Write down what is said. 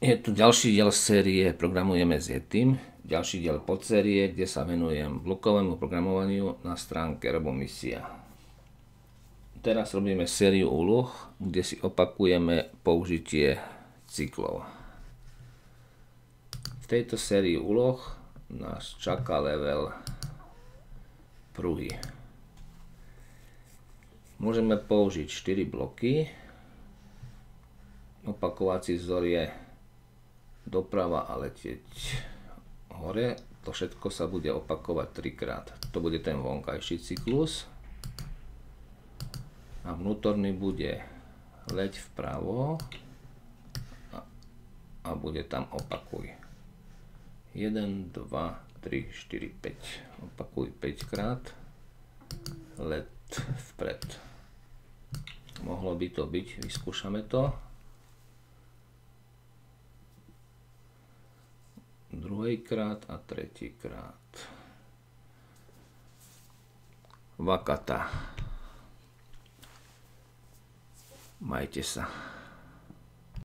Je tu ďalší diel série Programujeme s Yetim, ďalší diel podsérie, kde sa venujem blokovému programovaniu na stránke Robomisia. Teraz robíme sériu úloh, kde si opakujeme použitie cyklov. V tejto sérii úloh nás čaká level pruhy. Môžeme použiť 4 bloky. Opakovací vzor je doprava a letieť hore. To všetko sa bude opakovať 3-krát. To bude ten vonkajší cyklus. A vnútorný bude leď vpravo a bude tam opakuj. 1, 2, 3, 4, 5. Opakuj 5-krát. Let vpred. Mohlo by to byť, vyskúšame to. Druhýkrát a tretíkrát. Vakata. Majte sa.